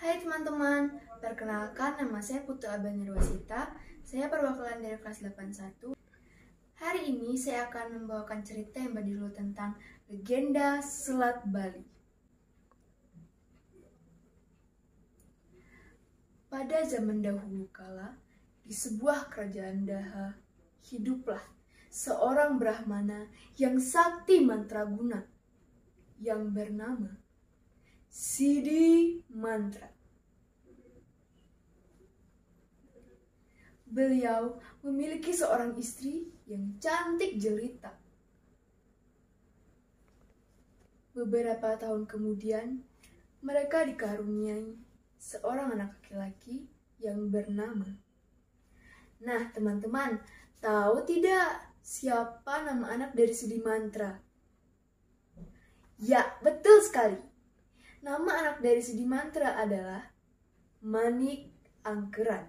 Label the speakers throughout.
Speaker 1: Hai teman-teman, perkenalkan nama saya Putu Abel Nirwasita. Saya perwakilan dari kelas 81. Hari ini saya akan membawakan cerita yang berjudul tentang legenda Selat Bali. Pada zaman dahulu kala, di sebuah kerajaan Daha, hiduplah seorang Brahmana yang sakti mantraguna yang bernama Siddhi Mantra. Beliau memiliki seorang istri yang cantik jelita. Beberapa tahun kemudian, mereka dikaruniai seorang anak laki-laki yang bernama. Nah, teman-teman, tahu tidak siapa nama anak dari Siddhi Mantra? Ya, betul sekali. Nama anak dari Siddhi Mantra adalah Manik Angkeran.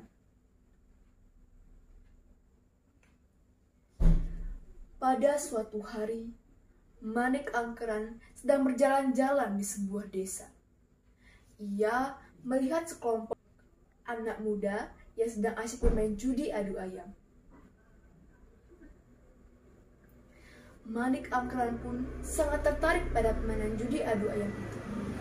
Speaker 1: Pada suatu hari, Manik Angkeran sedang berjalan-jalan di sebuah desa. Ia melihat sekelompok anak muda yang sedang asyik bermain judi adu ayam. Manik Angkeran pun sangat tertarik pada permainan judi adu ayam itu.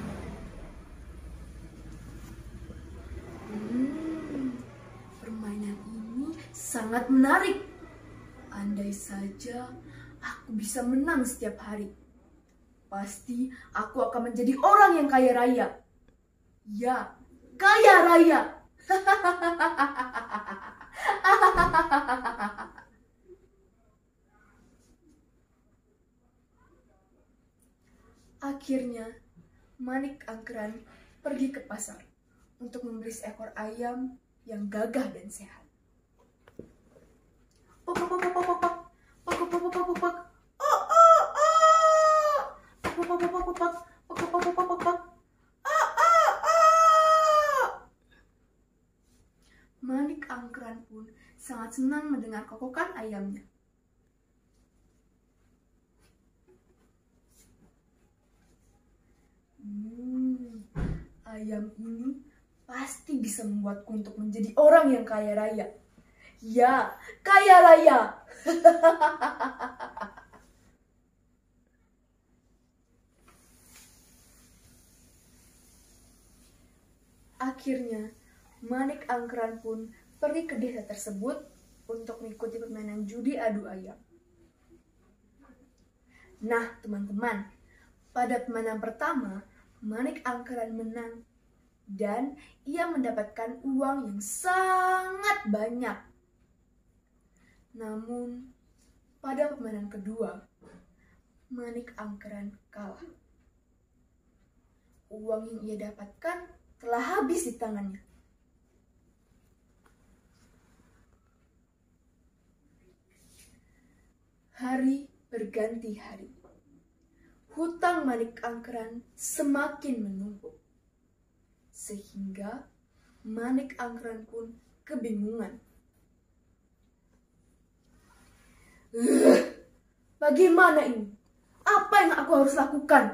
Speaker 1: Permainan ini sangat menarik. Andai saja aku bisa menang setiap hari, pasti aku akan menjadi orang yang kaya raya. Ya, kaya raya. Akhirnya, Manik Angkeran pergi ke pasar untuk membeli seekor ayam yang gagah dan sehat. Manik Angkeran pun sangat senang mendengar kokokan ayamnya. Ayam ini pasti bisa membuatku untuk menjadi orang yang kaya raya. Ya, kaya raya. Akhirnya, Manik Angkeran pun pergi ke desa tersebut untuk mengikuti permainan judi adu ayam. Nah, teman-teman, pada permainan pertama, Manik Angkeran menang dan ia mendapatkan uang yang sangat banyak. Namun, pada permainan kedua, Manik Angkeran kalah. Uang yang ia dapatkan telah habis di tangannya. Hari berganti hari. Hutang Manik Angkeran semakin menumpuk. Sehingga Manik Angkeran pun kebingungan. Bagaimana ini? Apa yang aku harus lakukan?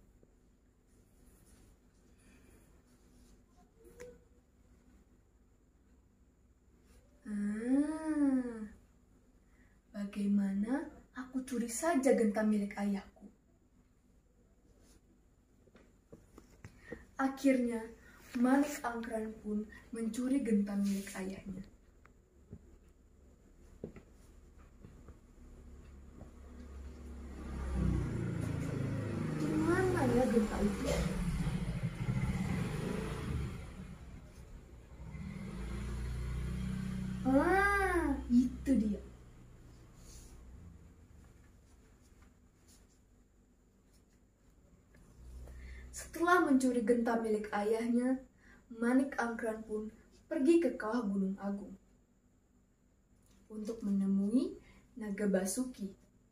Speaker 1: Bagaimana aku curi saja gentam milik ayahku? Akhirnya, Manik Angkeran pun mencuri gentam milik ayahnya. Di mana ya gentam itu? Itu dia. Setelah mencuri gentam milik ayahnya, Manik Angkeran pun pergi ke kawah Gunung Agung untuk menemui Naga Basuki.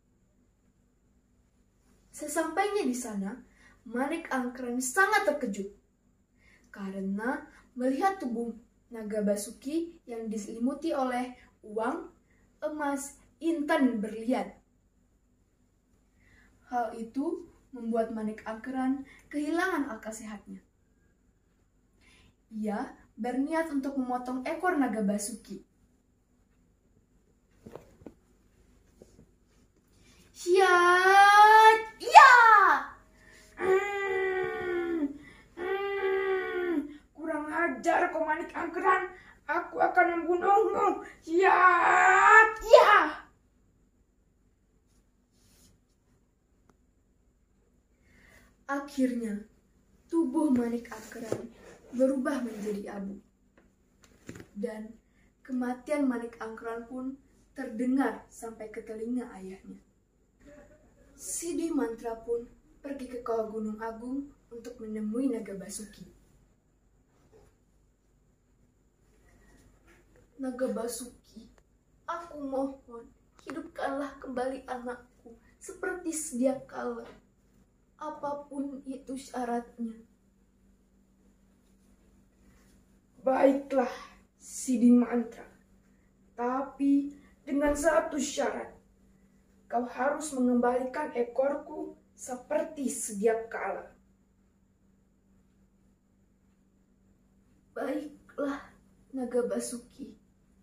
Speaker 1: Sesampainya di sana, Manik Angkeran sangat terkejut karena melihat tubuh Naga Basuki yang diselimuti oleh uang, emas, intan, berlian. Hal itu membuat Manik Angkeran kehilangan akal sehatnya. Ia berniat untuk memotong ekor naga basuki. Hiat! Ya!
Speaker 2: Kurang ajar kau Manik Angkeran. Aku akan membunuhmu. Hiat! Ya!
Speaker 1: Akhirnya, tubuh Manik Angkeran berubah menjadi abu. Dan kematian Manik Angkeran pun terdengar sampai ke telinga ayahnya. Sidi Mantra pun pergi ke kawah Gunung Agung untuk menemui Naga Basuki. Naga Basuki, aku mohon, hidupkanlah kembali anakku seperti sedia kala. Apapun itu syaratnya.
Speaker 2: Baiklah, Sidi Mantra. Tapi dengan satu syarat. Kau harus mengembalikan ekorku seperti sedia kala.
Speaker 1: Baiklah, Naga Basuki.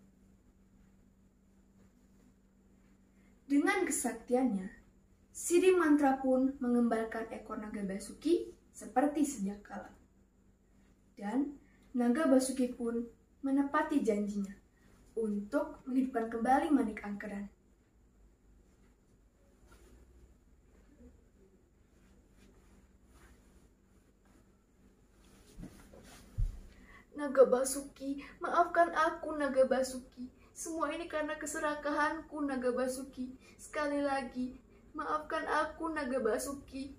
Speaker 1: Dengan kesaktiannya, Sidi Mantra pun mengembalikan ekor Naga Basuki seperti sedia kala. Dan Naga Basuki pun menepati janjinya untuk menghidupkan kembali Manik Angkeran. Naga Basuki, maafkan aku Naga Basuki. Semua ini karena keserakahanku Naga Basuki. Sekali lagi, maafkan aku Naga Basuki.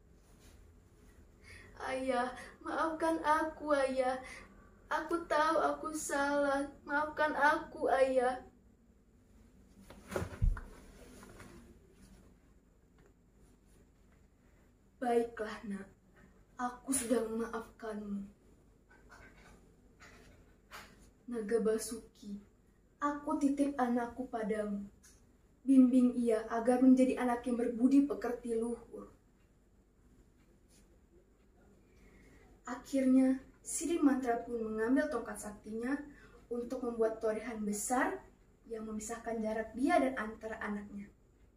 Speaker 1: Ayah, maafkan aku ayah. Aku tahu aku salah. Maafkan aku ayah. Baiklah nak, aku sudah memaafkanmu. Naga Basuki, aku titip anakku padamu. Bimbing ia agar menjadi anak yang berbudi pekerti luhur. Akhirnya, Sidi Mantra pun mengambil tongkat saktinya untuk membuat torehan besar yang memisahkan jarak dia dan antara anaknya.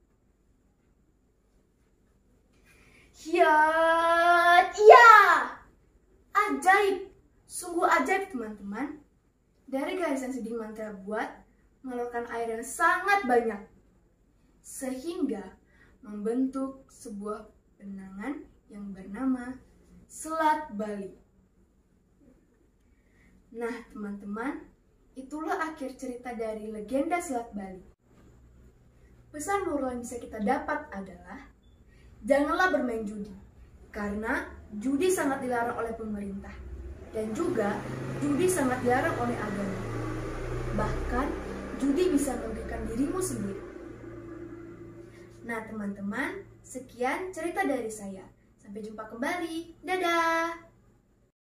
Speaker 1: Hiat! Ya! Ajaib! Sungguh ajaib teman-teman. Dari garis yang Sidi Mantra buat, mengeluarkan air yang sangat banyak. Sehingga membentuk sebuah benangan yang bernama Selat Bali. Nah teman-teman, itulah akhir cerita dari legenda Selat Bali. Pesan moral yang bisa kita dapat adalah, janganlah bermain judi, karena judi sangat dilarang oleh pemerintah. Dan juga, judi sangat dilarang oleh agama. Bahkan, judi bisa merugikan dirimu sendiri. Nah teman-teman, sekian cerita dari saya. Sampai jumpa kembali. Dadah!